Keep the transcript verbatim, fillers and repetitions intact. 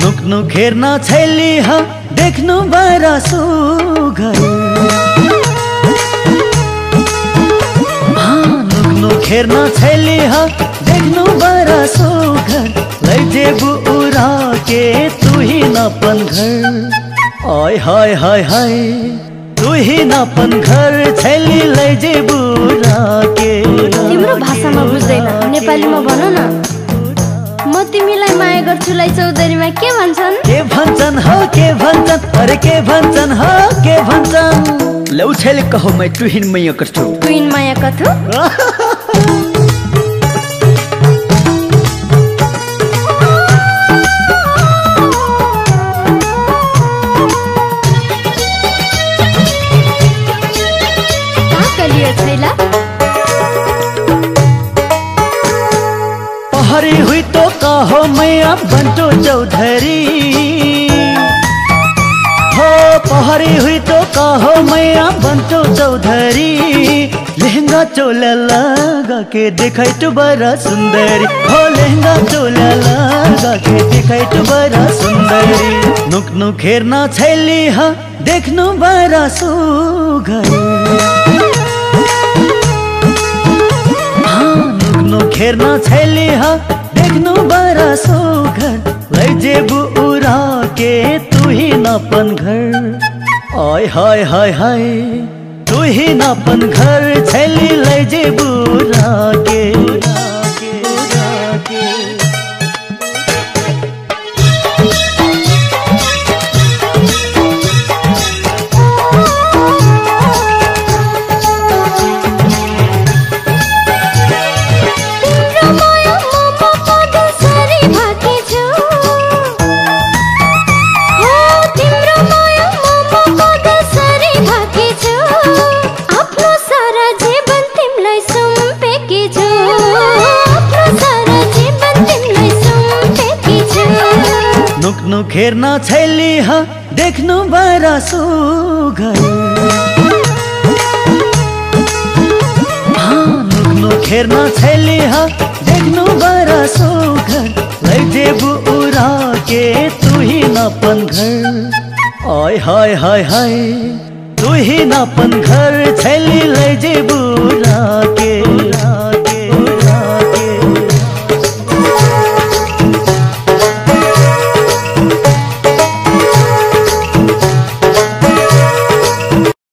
नुक नुक हेर्न छैली ह देख्नु बरा सुघर नुक नुक हेर्न छैली ह देख्नु बरा सुघर लैजेबु उरा के तू ही नपन घर आय हाय हाय हाय तू ही नपन घर छैली लैजेबु उरा के। तिम्रो भाषामा बुझ्दैन नेपालीमा भन न। म तिमीलाई माया गर्छु लाई चौधरीमा के भन्छन्? के भन्छन् हो के भन्छन् अरे के भन्छन् हो के भन्छन् लौ छैले कहो मैं तुहिन माया गर्छु तुहिन माया कथु पहरी हुई तो कहो मैया बंटो चौधरी हो पहरी हुई तो कहो मैया बंटो चौधरी लहंगा चोला लगा के दिखाई तो बड़ा सुंदरी हो लहंगा चोला लगा के दिखाई तो बड़ा सुंदरी नुक नुक हेर्न छैली ह देख्नु बड़ा सुघर हेर्न छैली ह देख्नु बरा सुघर लैजेबु उरा के तू ही नपन घर आय हाय हाय हाय तू ही नपन घर छैली लैजेबु उरा के। नुक नुक हेर्न छैली ह देख्नु बरा सुघर नुक नुक हेर्न छैली ह देख्नु बरा सुघर लैजेबु उरा के तू ही नपन घर आय हाय हाय हाय तू ही नपन घर छैली लैजेबु उरा के।